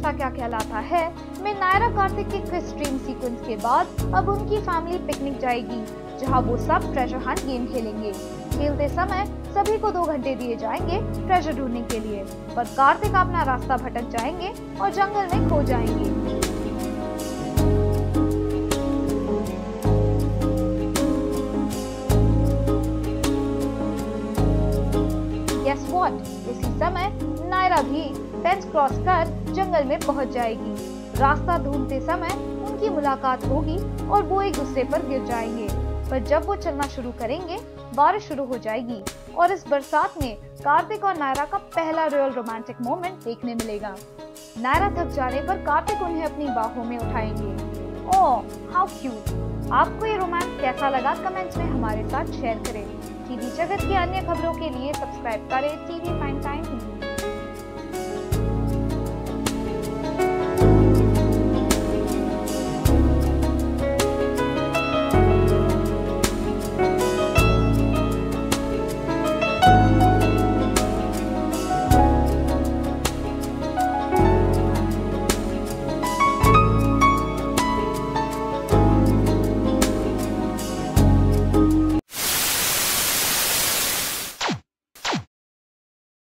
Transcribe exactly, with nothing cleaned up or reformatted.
रास्ता क्या कहलाता है में नायरा कार्तिक के क्विज स्ट्रीम सीक्वेंस के बाद अब उनकी फैमिली पिकनिक जाएगी, जहां वो सब ट्रेजर हंट गेम खेलेंगे। खेलते समय सभी को दो घंटे दिए जाएंगे ट्रेजर ढूंढने के लिए, पर कार्तिक अपना रास्ता भटक जाएंगे और जंगल में खो जाएंगे। Guess what? उसी समय नायरा भी फेंस क्रॉस कर जंगल में पहुंच जाएगी। रास्ता ढूंढते समय उनकी मुलाकात होगी और वो एक गुस्से पर गिर जाएंगे, पर जब वो चलना शुरू करेंगे बारिश शुरू हो जाएगी और इस बरसात में कार्तिक और नायरा का पहला रियल रोमांटिक मोमेंट देखने मिलेगा। नायरा थक जाने पर कार्तिक उन्हें अपनी बाहों में उठाएंगे। Oh how cute. आपको ये रोमांस कैसा लगा कमेंट्स में हमारे साथ शेयर करें। टीवी जगत की अन्य खबरों के लिए सब्सक्राइब करें टीवी फाइन टाइम।